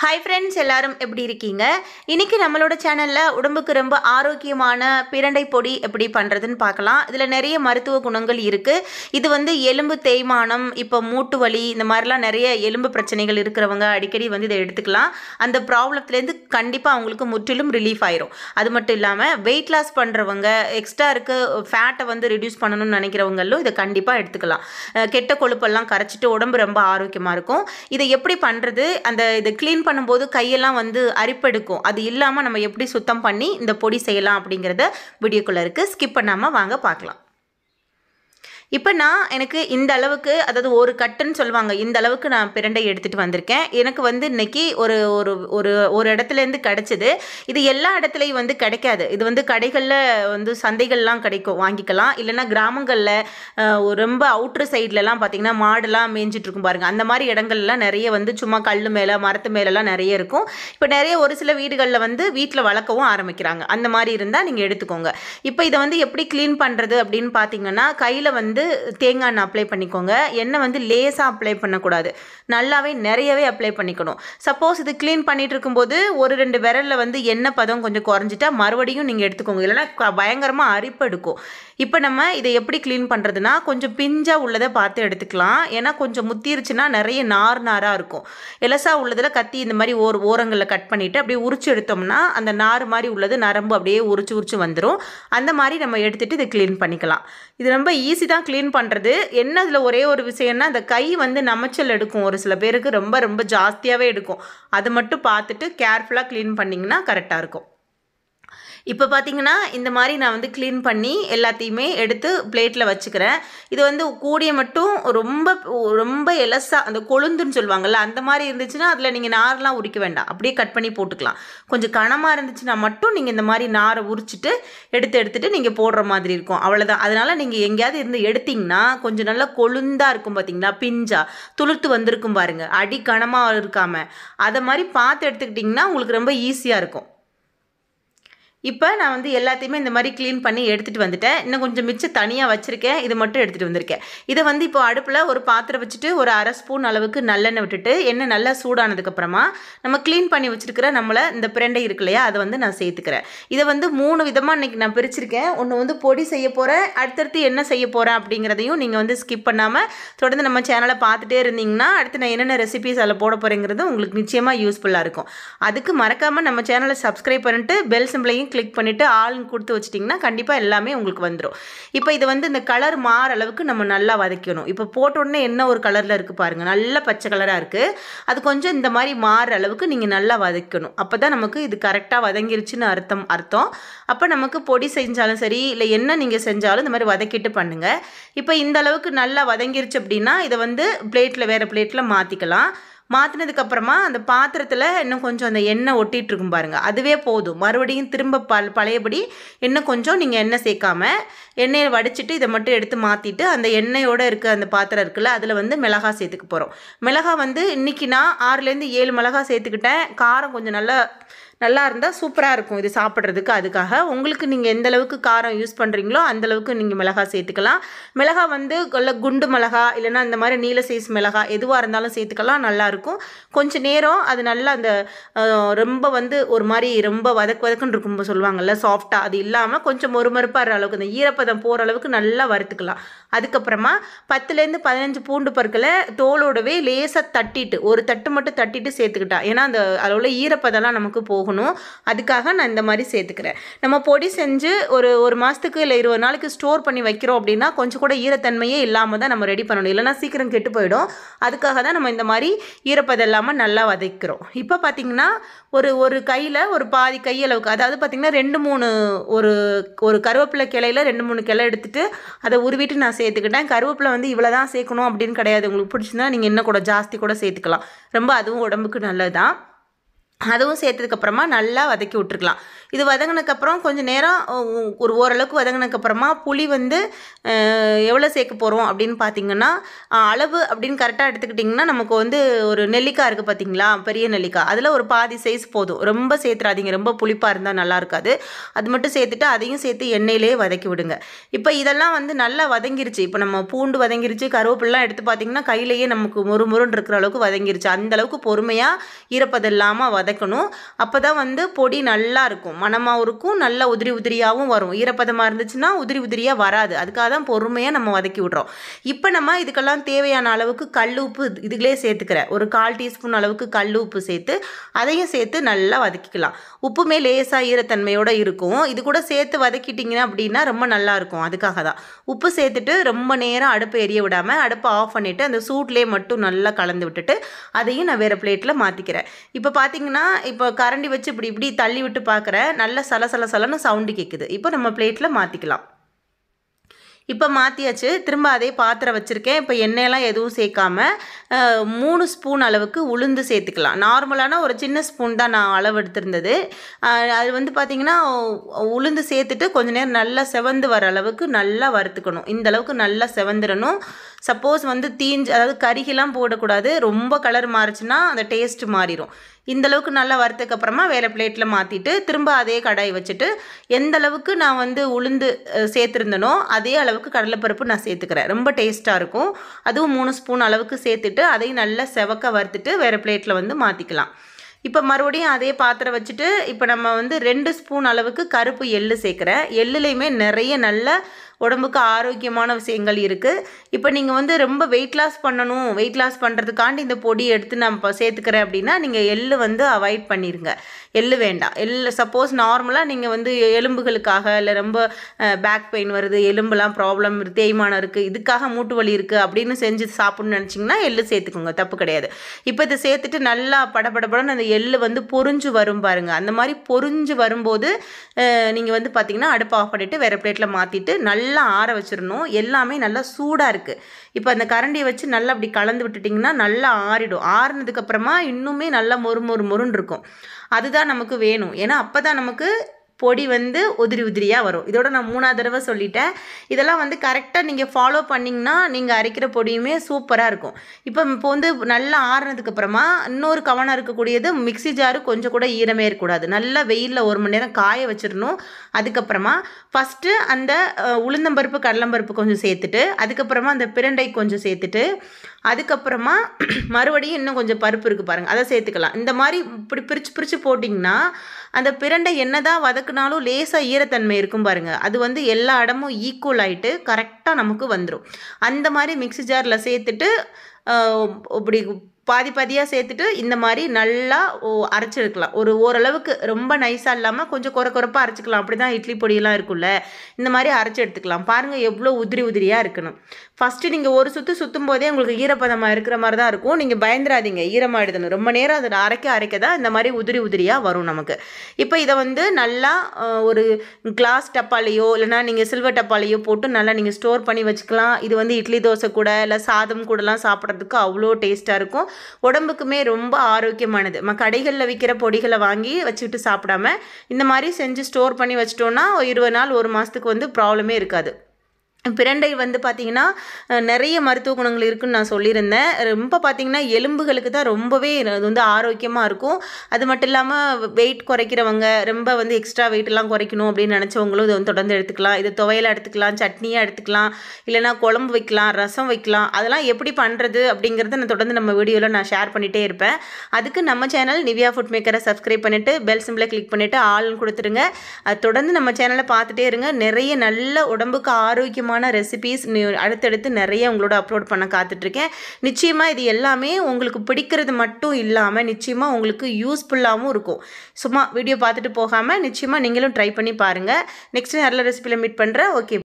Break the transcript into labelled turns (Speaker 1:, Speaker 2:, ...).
Speaker 1: Hi friends, எல்லாரும் எப்படி இருக்கீங்க? இன்றைக்கி நம்மளோட சேனலில் உடம்புக்கு ரொம்ப ஆரோக்கியமான பிரண்டை பொடி எப்படி பண்ணுறதுன்னு பார்க்கலாம். இதில் நிறைய மருத்துவ குணங்கள் இருக்குது. இது எலும்பு தேய்மானம், இப்போ மூட்டு வலி, இந்த மாதிரிலாம் நிறைய எலும்பு பிரச்சனைகள் இருக்கிறவங்க அடிக்கடி இதை எடுத்துக்கலாம். அந்த ப்ராப்ளத்துலேருந்து கண்டிப்பாக அவங்களுக்கு முற்றிலும் ரிலீஃப் ஆயிரும். அது மட்டும் இல்லாமல் வெயிட் லாஸ் பண்ணுறவங்க, எக்ஸ்ட்ரா இருக்க ஃபேட்டை ரிடியூஸ் பண்ணணும்னு நினைக்கிறவங்களும் இதை கண்டிப்பாக எடுத்துக்கலாம். கெட்ட கொழுப்பெல்லாம் கரைச்சிட்டு உடம்பு ரொம்ப ஆரோக்கியமாக இருக்கும். இதை எப்படி பண்ணுறது, இதை க்ளீன் பண்ணும்போது கையெல்லாம் அரிப்பெடுக்கும். அது இல்லாமல் நம்ம எப்படி சுத்தம் பண்ணி இந்த பொடி செய்யலாம் அப்படிங்கிறத வீடியோக்குள்ளே இருக்குது. ஸ்கிப் பண்ணாமல் வாங்க பார்க்கலாம். இப்போ எனக்கு இந்த அளவுக்கு, அதாவது ஒரு கட்டுன்னு சொல்லுவாங்க, இந்த அளவுக்கு நான் பிரண்டை எடுத்துகிட்டு வந்திருக்கேன். எனக்கு இன்றைக்கி ஒரு ஒரு ஒரு ஒரு இடத்துலேருந்து கிடச்சிது. இது எல்லா இடத்துலையும் கிடைக்காது. இது கடைகளில் சந்தைகள்லாம் கிடைக்கும், வாங்கிக்கலாம். இல்லைன்னா கிராமங்களில் ரொம்ப அவுட்ரு சைட்லலாம் பார்த்திங்கன்னா மாடெல்லாம் மேய்ஞ்சிட்ருக்கும் பாருங்கள். அந்த மாதிரி இடங்கள்லாம் நிறைய சும்மா கல் மேலே மரத்து மேலெலாம் நிறைய இருக்கும். இப்போ நிறைய ஒரு சில வீடுகளில் வீட்டில் வளர்க்கவும் ஆரம்பிக்கிறாங்க. அந்த மாதிரி இருந்தால் நீங்கள் எடுத்துக்கோங்க. இப்போ இதை எப்படி க்ளீன் பண்ணுறது அப்படின்னு பார்த்தீங்கன்னா, கையில் தேங்காய் எண்ணெய் அப்ளை பண்ணிக்கோங்க. எண்ணெய் லேசாக அப்ளை பண்ணக்கூடாது, நல்லாவே நிறையவே அப்ளை பண்ணிக்கணும். சப்போஸ் இது க்ளீன் பண்ணிட்டு இருக்கும்போது ஒரு 2 விரலில் எண்ணெய் பதம் கொஞ்சம் குறைஞ்சிட்டா மறுபடியும் நீங்கள் எடுத்துக்கோங்க, இல்லைன்னா பயங்கரமாக அரிப்பு எடுக்கும். இப்போ நம்ம இதை எப்படி க்ளீன் பண்ணுறதுனா, கொஞ்சம் பிஞ்சாக உள்ளதை பார்த்து எடுத்துக்கலாம். ஏன்னா கொஞ்சம் முத்திருச்சுன்னா நிறைய நாராக இருக்கும். எலசாக உள்ளதில் கத்தி இந்த மாதிரி ஓரங்களில் கட் பண்ணிவிட்டு அப்படியே உரிச்சு எடுத்தோம்னா அந்த நார் மாதிரி உள்ளது நரம்பு அப்படியே உரிச்சு வந்துடும். அந்த மாதிரி நம்ம எடுத்துகிட்டு இதை க்ளீன் பண்ணிக்கலாம். இது ரொம்ப ஈஸி தான் க்ளீன் பண்ணுறது. என்ன இதில் ஒரே ஒரு விஷயம்னா, அந்த கை நமைச்சல் எடுக்கும். ஒரு சில பேருக்கு ரொம்ப ரொம்ப ஜாஸ்தியாகவே எடுக்கும். அதை மட்டும் பார்த்துட்டு கேர்ஃபுல்லாக க்ளீன் பண்ணிங்கன்னா கரெக்டாக இருக்கும். இப்போ பார்த்தீங்கன்னா இந்த மாதிரி நான் க்ளீன் பண்ணி எல்லாத்தையுமே எடுத்து பிளேட்டில் வச்சுக்கிறேன். இது கூடிய மட்டும் ரொம்ப ரொம்ப எலசாக, அந்த கொழுந்துன்னு சொல்லுவாங்கள்ல, அந்த மாதிரி இருந்துச்சுன்னா அதில் நீங்கள் நார்லாம் உரிக்க வேண்டாம், அப்படியே கட் பண்ணி போட்டுக்கலாம். கொஞ்சம் கனமாக இருந்துச்சுன்னா மட்டும் நீங்கள் இந்த மாதிரி நாரை உரிச்சிட்டு எடுத்துகிட்டு நீங்கள் போடுற மாதிரி இருக்கும். அவ்வளோதான். அதனால் நீங்கள் எங்கேயாவது எடுத்திங்கன்னா கொஞ்சம் நல்லா கொழுந்தாக இருக்கும். பார்த்தீங்களா, பிஞ்சா துளுத்து வந்திருக்கும் பாருங்கள், அடி கனமாக இருக்காமல். அதை மாதிரி பார்த்து எடுத்துக்கிட்டிங்கன்னா உங்களுக்கு ரொம்ப ஈஸியாக இருக்கும். இப்போ நான் எல்லாத்தையுமே இந்த மாதிரி க்ளீன் பண்ணி எடுத்துகிட்டு வந்துட்டேன். இன்னும் கொஞ்சம் மிச்சம் தனியாக வச்சுருக்கேன், இதை மட்டும் எடுத்துகிட்டு வந்திருக்கேன். இதை இப்போ அடுப்பில் ஒரு பாத்திரம் வச்சுட்டு ஒரு 1/2 ஸ்பூன் அளவுக்கு நல்லெண்ணெய் விட்டுட்டு, எண்ணெய் நல்லா சூடானதுக்கப்புறமா நம்ம க்ளீன் பண்ணி வச்சுருக்கிற இந்த பிரண்டை இருக்கு இல்லையா, அதை நான் சேர்த்துக்கிறேன். இதை 3 விதமாக இன்றைக்கி நான் பிரிச்சிருக்கேன். ஒன்று பொடி செய்ய போகிறேன், அடுத்தடுத்து என்ன செய்ய போகிறேன் அப்படிங்கிறதையும் நீங்கள் ஸ்கிப் பண்ணாமல் தொடர்ந்து நம்ம சேனலை பார்த்துட்டே இருந்தீங்கன்னா அடுத்து நான் என்னென்ன ரெசிபிஸ் அதில் போட போகிறேங்கிறது உங்களுக்கு நிச்சயமாக யூஸ்ஃபுல்லாக இருக்கும். அதுக்கு மறக்காமல் நம்ம சேனலை சப்ஸ்கிரைப் பண்ணிட்டு பெல் சிம்பிளையும் கிளிக் பண்ணிவிட்டு ஆள்னு கொடுத்து வச்சிட்டிங்கன்னா கண்டிப்பாக எல்லாமே உங்களுக்கு வந்துடும். இப்போ இது இந்த கலர் மாற அளவுக்கு நம்ம நல்லா வதக்கணும். இப்போ போட்ட உடனே என்ன ஒரு கலரில் இருக்குது பாருங்கள், நல்ல பச்சை கலராக இருக்குது. அது கொஞ்சம் இந்த மாதிரி மாறுற அளவுக்கு நீங்கள் நல்லா வதக்கணும். அப்போ தான் நமக்கு இது கரெக்டாக வதங்கிருச்சுன்னு அர்த்தம். அப்போ நமக்கு பொடி செஞ்சாலும் சரி, இல்லை என்ன நீங்கள் செஞ்சாலும் இந்த மாதிரி வதக்கிட்டு பண்ணுங்கள். இப்போ இந்த அளவுக்கு நல்லா வதங்கிருச்சு அப்படின்னா இதை பிளேட்டில், வேறு பிளேட்டில் மாற்றிக்கலாம். மாற்றினதுக்கப்புறமா அந்த பாத்திரத்தில் இன்னும் கொஞ்சம் அந்த எண்ணெய் ஒட்டிகிட்ருக்கும் பாருங்கள், அதுவே போதும். மறுபடியும் திரும்ப பழையபடி இன்னும் கொஞ்சம் நீங்கள் எண்ணெய் சேர்க்காம எண்ணெயை வடிச்சிட்டு இதை மட்டும் எடுத்து மாற்றிட்டு அந்த எண்ணெயோடு இருக்க அந்த பாத்திரம் இருக்குல்ல, அதில் மிளகாய் சேர்த்துக்க போகிறோம். மிளகாய் இன்றைக்கி நான் 6லேருந்து 7 மிளகாய் சேர்த்துக்கிட்டேன். காரம் கொஞ்சம் நல்லா இருந்தால் சூப்பராக இருக்கும் இது சாப்பிட்றதுக்கு. அதுக்காக உங்களுக்கு நீங்கள் எந்த அளவுக்கு காரம் யூஸ் பண்ணுறீங்களோ அந்தளவுக்கு நீங்கள் மிளகாய் சேர்த்துக்கலாம். மிளகாய் நல்ல குண்டு மிளகாய், இல்லைனா இந்த மாதிரி நீல சைஸ் மிளகாய் எதுவாக இருந்தாலும் சேர்த்துக்கலாம், நல்லாயிருக்கும். கொஞ்சம் நேரம் அது நல்லா அந்த ரொம்ப ஒரு மாதிரி ரொம்ப வதக்குன்னு இருக்கும் சொல்லுவாங்கள்ல, சாஃப்டாக, அது இல்லாமல் கொஞ்சம் மொறுமொறுப்பாகிற அளவுக்கு அந்த ஈரப்பதம் போகிற அளவுக்கு நல்லா வறுத்துக்கலாம். அதுக்கப்புறமா 10லேருந்து 15 பூண்டு பற்களை தோலோடவே லேசாக தட்டிட்டு, ஒரு தட்டு மட்டும் தட்டிட்டு சேர்த்துக்கிட்டா, ஏன்னா அந்த அதில் உள்ள ஈரப்பதெல்லாம் நமக்கு போகணும். அதுக்காக நான் இந்த மாதிரி சேர்த்துக்கிறேன். நம்ம பொடி செஞ்சு ஒரு மாதத்துக்கு இல்லை 20 நாளைக்கு ஸ்டோர் பண்ணி வைக்கிறோம் அப்படின்னா கொஞ்சம் கூட ஈரத்தன்மையே இல்லாமல் தான் நம்ம ரெடி பண்ணணும், இல்லைனா சீக்கிரம் கெட்டு போயிடும். அதுக்காக தான் நம்ம இந்த மாதிரி ஈரப்பதம் இல்லாமல் நல்லா வதக்கிறோம். இப்போ பார்த்திங்கன்னா ஒரு கையில் ஒரு பாதி கையளவுக்கு, அதாவது பார்த்திங்கன்னா 2-3 ஒரு கருவேப்பிலை கிளையில் 2-3 கிளை எடுத்துகிட்டு அதை உருவிட்டு நான் சேர்த்துக்கிட்டேன். கருவேப்பிலை இவ்வளோ தான் சேர்க்கணும் அப்படின்னு கிடையாது. உங்களுக்கு பிடிச்சிருந்தா நீங்கள் இன்னும் கூட ஜாஸ்தி கூட சேர்த்துக்கலாம். ரொம்ப அதுவும் உடம்புக்கு நல்லது தான். அதுவும் சேர்த்ததுக்கப்புறமா நல்லா வதக்கி விட்டுருக்கலாம். இது வதங்கினதுக்கப்புறம் கொஞ்சம் நேரம் ஒரு ஓரளவுக்கு வதங்கினதுக்கப்புறமா புளி வந்து எவ்வளோ சேர்க்க போகிறோம் அப்படின்னு பார்த்தீங்கன்னா, அளவு அப்படின்னு கரெக்டாக எடுத்துக்கிட்டிங்கன்னா நமக்கு வந்து ஒரு நெல்லிக்காய் இருக்குது பார்த்தீங்களா, பெரிய நெல்லிக்காய், அதில் ஒரு பாதி சைஸ் போதும். ரொம்ப சேர்த்துறாதீங்க, ரொம்ப புளிப்பாக இருந்தால் நல்லா இருக்காது. அது மட்டும் சேர்த்துட்டு அதையும் சேர்த்து எண்ணெயிலேயே வதக்கி விடுங்க. இப்போ இதெல்லாம் வந்து நல்லா வதங்கிருச்சு. இப்போ நம்ம பூண்டு வதங்கிருச்சு, கருவேப்பிலாம் எடுத்து பார்த்தீங்கன்னா கையிலேயே நமக்கு முறுமுறுன்னு இருக்கிற அளவுக்கு வதங்கிருச்சு. அந்தளவுக்கு பொறுமையாக ஈரப்பதம் இல்லாமல் வதக்கணும். அப்போ தான் வந்து பொடி நல்லா இருக்கும், மணமாகவும் இருக்கும், நல்லா உதிரி உதிரியாகவும் வரும். ஈரப்பதமாக இருந்துச்சுன்னா உதிரி உதிரியாக வராது. அதுக்காக தான் பொறுமையாக நம்ம வதக்கி விட்றோம். இப்போ நம்ம இதுக்கெல்லாம் தேவையான அளவுக்கு கல் உப்பு இதுகளே சேர்த்துக்கிறேன். ஒரு 1/4 டீஸ்பூன் அளவுக்கு கல் உப்பு சேர்த்து அதையும் சேர்த்து நல்லா வதக்கிக்கலாம். உப்புமே லேசாக ஈரத்தன்மையோடு இருக்கும். இது கூட சேர்த்து வதக்கிட்டிங்கன்னா அப்படின்னா ரொம்ப நல்லாயிருக்கும். அதுக்காக தான் உப்பு சேர்த்துட்டு ரொம்ப நேரம் அடுப்பை எரிய விடாமல் அடுப்பை ஆஃப் பண்ணிவிட்டு அந்த சூட்லேயே மட்டும் நல்லா கலந்து விட்டுட்டு அதையும் நான் வேறு பிளேட்டில் மாற்றிக்கிறேன். இப்போ பார்த்தீங்கன்னா இப்போ கரண்டி வச்சு இப்படி இப்படி தள்ளி விட்டு பார்க்குறேன், நல்ல சலசலன்னு சவுண்டு கேட்குது. இப்போ நம்ம பிளேட்டில் மாற்றிக்கலாம். இப்போ மாற்றியாச்சு. திரும்ப அதே பாத்திரம் வச்சுருக்கேன். இப்போ எண்ணெயெல்லாம் எதுவும் சேர்க்காம 3 ஸ்பூன் அளவுக்கு உளுந்து சேர்த்துக்கலாம். நார்மலான ஒரு சின்ன ஸ்பூன் தான் நான் அளவு எடுத்திருந்தது. அது வந்து பார்த்திங்கன்னா உளுந்து சேர்த்துட்டு கொஞ்சம் நேரம் நல்லா செவந்து வர அளவுக்கு நல்லா வறுத்துக்கணும். இந்த அளவுக்கு நல்லா செவந்துடணும். சப்போஸ் வந்து அதாவது கருகிலாம் போடக்கூடாது. ரொம்ப கலர் மாறிச்சுன்னா அந்த டேஸ்ட்டு மாறிடும். இந்தளவுக்கு நல்லா வறுத்ததுக்கப்புறமா வேறு பிளேட்டில் மாற்றிட்டு திரும்ப அதே கடாய் வச்சுட்டு எந்த அளவுக்கு நான் வந்து உளுந்து சேர்த்துருந்தனோ அதே அளவுக்கு கடலைப்பருப்பு நான் சேர்த்துக்கிறேன். ரொம்ப டேஸ்ட்டாக இருக்கும். அதுவும் 3 ஸ்பூன் அளவுக்கு சேர்த்துட்டு அதையும் நல்லா செவக்க வறுத்துட்டு வேறு பிளேட்டில் வந்து மாற்றிக்கலாம். இப்போ மறுபடியும் அதே பாத்திரம் வச்சுட்டு இப்போ நம்ம வந்து 2 ஸ்பூன் அளவுக்கு கருப்பு எள்ளு சேர்க்குறேன். எள்ளுலேயுமே நிறைய நல்ல உடம்புக்கு ஆரோக்கியமான விஷயங்கள் இருக்குது. இப்போ நீங்கள் வந்து ரொம்ப வெயிட் லாஸ் பண்ணணும், வெயிட் லாஸ் பண்ணுறதுக்காண்டி இந்த பொடி எடுத்து நான் இப்போ சேர்த்துக்கிறேன் அப்படின்னா நீங்கள் எள்ளு வந்து அவாய்ட் பண்ணிடுங்க. எள்ளு வேண்டாம். சப்போஸ் நார்மலாக நீங்கள் வந்து எலும்புகளுக்காக இல்லை ரொம்ப பேக் பெயின் வருது, எலும்புலாம் ப்ராப்ளம் தேய்மானம் இருக்குது, இதுக்காக மூட்டு வலி இருக்குது அப்படின்னு செஞ்சு சாப்பிட்ணுன்னு நினச்சிங்கன்னா எள்ளு சேர்த்துக்கோங்க, தப்பு கிடையாது. இப்போ இதை சேர்த்துட்டு நல்லா படபடபடன்னு அந்த எள்ளு வந்து பொரிஞ்சு வரும் பாருங்கள். அந்த மாதிரி பொரிஞ்சு வரும்போது நீங்கள் வந்து பார்த்திங்கன்னா அடுப்பை ஆஃப் பண்ணிவிட்டு வேறு பிளேட்டில் மாற்றிட்டு நல்லா ஆற வச்சிடணும். எல்லாமே நல்லா சூடாக இருக்குது. இப்போ அந்த கரண்டியை வச்சு நல்லா அப்படி கலந்து விட்டுட்டிங்கன்னா நல்லா ஆறிடும். ஆறினதுக்கப்புறமா இன்னுமே நல்லா மொறுன்னு இருக்கும். அதுதான் நமக்கு வேணும். ஏன்னா அப்போ தான் நமக்கு பொடி வந்து உதிரி உதிரியாக வரும். இதோட நான் 3ஆவது தடவை சொல்லிட்டேன். இதெல்லாம் வந்து கரெக்டாக நீங்கள் ஃபாலோ பண்ணிங்கன்னா நீங்கள் அரைக்கிற பொடியுமே சூப்பராக இருக்கும். இப்போ வந்து நல்லா ஆறுனதுக்கப்புறமா இன்னொரு கவனம் இருக்கக்கூடியது, மிக்ஸி ஜாரு கொஞ்சம் கூட ஈரமே இருக்கக்கூடாது. நல்லா வெயிலில் 1 மணி நேரம் காய வச்சிடணும். அதுக்கப்புறமா ஃபஸ்ட்டு அந்த உளுந்தம்பருப்பு கடலம்பருப்பு கொஞ்சம் சேர்த்துட்டு அதுக்கப்புறமா அந்த பிரண்டை கொஞ்சம் சேர்த்துட்டு அதுக்கப்புறமா மறுபடியும் இன்னும் கொஞ்சம் பருப்பு இருக்குது பாருங்கள், அதை சேர்த்துக்கலாம். இந்த மாதிரி இப்படி பிரித்து போட்டிங்கன்னா அந்த பிரண்டை என்னதான் வதக்குனாலும் லேசாக ஈரத்தன்மை இருக்கும் பாருங்கள், அது வந்து எல்லா இடமும் ஈக்குவல் ஆகிட்டு கரெக்டாக நமக்கு வந்துடும். அந்த மாதிரி மிக்ஸி ஜாரில் சேர்த்துட்டு இப்படி பாதியாக சேர்த்துட்டு இந்த மாதிரி நல்லா அரைச்சிருக்கலாம். ஓரளவுக்கு ரொம்ப நைஸாக இல்லாமல் கொஞ்சம் குறைப்பாக அரைச்சிக்கலாம். அப்படி தான் இட்லி பொடியெல்லாம் இருக்குல்ல, இந்த மாதிரி அரைச்சி எடுத்துக்கலாம். பாருங்கள் எவ்வளோ உதிரியாக இருக்கணும். ஃபஸ்ட்டு நீங்கள் ஒரு சுற்றும் போதே உங்களுக்கு ஈரப்பதமாக இருக்கிற மாதிரி தான் இருக்கும். நீங்கள் பயந்துடாதீங்க, ஈரமாகிடுதுன்னு. ரொம்ப நேரம் அதை அரைக்க தான் இந்த மாதிரி உதிரியாக வரும் நமக்கு. இப்போ இதை வந்து நல்லா ஒரு கிளாஸ் டப்பாலையோ இல்லைனா நீங்கள் சில்வர் டப்பாலையோ போட்டு நல்லா நீங்கள் ஸ்டோர் பண்ணி வச்சுக்கலாம். இது வந்து இட்லி தோசை கூட இல்லை சாதம் கூடலாம் சாப்பிட்றதுக்கு அவ்வளோ டேஸ்ட்டாக இருக்கும். உடம்புக்குமே ரொம்ப ஆரோக்கியமானது. கடைகளில் விற்கிற பொடிகளை வாங்கி வச்சுக்கிட்டு சாப்பிடாம இந்த மாதிரி செஞ்சு ஸ்டோர் பண்ணி வச்சிட்டோன்னா 20 நாள் 1 மாதத்துக்கு வந்து ப்ராப்ளமே இருக்காது. பிரண்டை வந்து பார்த்திங்கன்னா நிறைய மருத்துவ குணங்கள் இருக்குதுன்னு நான் சொல்லியிருந்தேன். ரொம்ப பார்த்திங்கன்னா எலும்புகளுக்கு தான் ரொம்பவே அது வந்து ஆரோக்கியமாக இருக்கும். அது மட்டும் இல்லாமல் வெயிட் குறைக்கிறவங்க, ரொம்ப வந்து எக்ஸ்ட்ரா வெயிட்டெல்லாம் குறைக்கணும் அப்படின்னு நினச்சவங்களும் இதை வந்து தொடர்ந்து எடுத்துக்கலாம். இது துவையலாக எடுத்துக்கலாம், சட்னியாக எடுத்துக்கலாம், இல்லைனா குழம்பு வைக்கலாம், ரசம் வைக்கலாம். அதெல்லாம் எப்படி பண்ணுறது அப்படிங்கிறத நான் தொடர்ந்து நம்ம வீடியோவில் நான் ஷேர் பண்ணிகிட்டே இருப்பேன். அதுக்கு நம்ம சேனல் நிவ்யா ஃபுட் மேக்கரை சப்ஸ்கிரைப் பண்ணிவிட்டு பெல் சிம்பிளை கிளிக் பண்ணிவிட்டு ஆல்னு கொடுத்துருங்க. அது தொடர்ந்து நம்ம சேனலை பார்த்துட்டே இருங்க. நிறைய நல்ல உடம்புக்கு ஆரோக்கியமான ரெசிபீஸ் அடுத்தடுத்து நிறைய உங்களோட அப்லோட் பண்ண காத்துட்ருக்கேன். நிச்சயமாக இது எல்லாமே உங்களுக்கு பிடிக்கிறது மட்டும் இல்லாமல் நிச்சயமாக உங்களுக்கு யூஸ்ஃபுல்லாகவும் இருக்கும். சும்மா வீடியோ பார்த்துட்டு போகாமல் நிச்சயமாக நீங்களும் ட்ரை பண்ணி பாருங்கள். நெக்ஸ்ட் நல்ல ரெசிபியில் மீட் பண்ணுறேன். ஓகே.